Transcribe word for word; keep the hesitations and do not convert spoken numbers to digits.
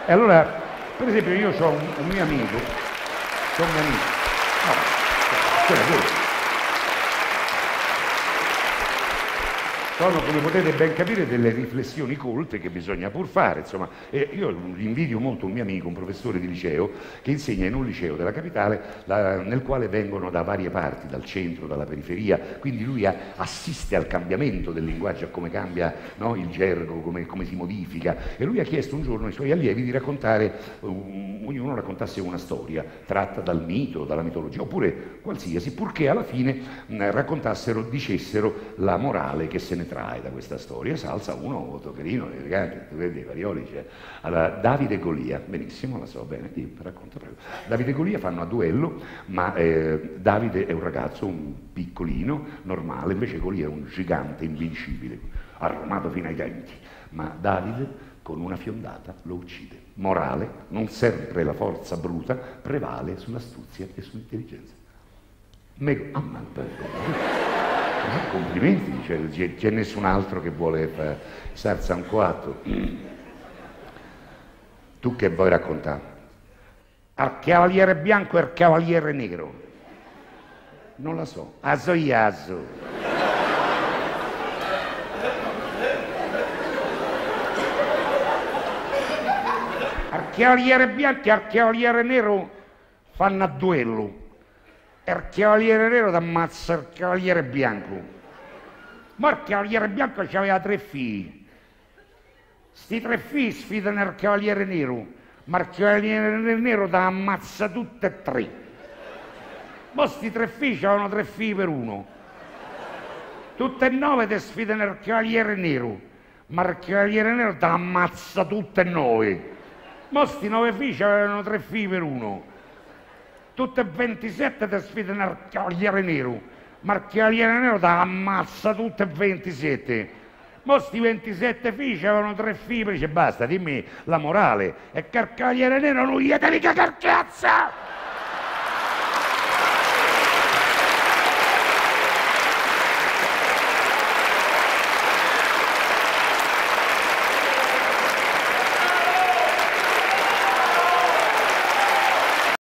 E allora, per esempio, io ho un, un mio amico, c'ho un mio amico, no, c'è voi. Sono, come potete ben capire, delle riflessioni colte che bisogna pur fare, insomma. E io invidio molto un mio amico, un professore di liceo, che insegna in un liceo della capitale, la, nel quale vengono da varie parti, dal centro, dalla periferia, quindi lui ha, assiste al cambiamento del linguaggio, a come cambia, no, il gergo, come, come si modifica, e lui ha chiesto un giorno ai suoi allievi di raccontare, um, ognuno raccontasse una storia tratta dal mito, dalla mitologia, oppure qualsiasi, purché alla fine mh, raccontassero, dicessero la morale che se ne trae da questa storia. Salza uno molto carino, elegante, tu vedi, Varioli, cioè. Allora, Davide e Golia, benissimo, la so bene, ti racconto, prego. Davide e Golia fanno a duello, ma eh, Davide è un ragazzo, un piccolino, normale, invece Golia è un gigante invincibile, armato fino ai denti, ma Davide con una fiondata lo uccide. Morale, non sempre la forza bruta prevale sull'astuzia e sull'intelligenza. Me... Ah, ma... Eh, complimenti, cioè, c'è nessun altro che vuole fare sarza un coatto. Tu che vuoi raccontare? Al cavaliere bianco e al cavaliere nero? Non la so. Aso iaso. Al cavaliere bianco e al cavaliere nero fanno a duello. E il cavaliere nero ti ammazza il cavaliere bianco. Ma il cavaliere bianco aveva tre figli. Sti tre figli sfidano il cavaliere nero, ma il cavaliere nero ti ammazza tutte e tre. Ma sti tre figli avevano tre figli per uno. Tutte e nove ti sfidano il cavaliere nero, ma il cavaliere nero ti ammazza tutte e nove. Ma sti nove figli avevano tre figli per uno. Tutte e ventisette ti sfidano il cavaliere nero, ma il cavaliere nero ti ammazza tutte e ventisette. Ma sti ventisette figli avevano tre figli, dice basta, dimmi la morale, è che il cavaliere nero non gli devi cagare cazzo!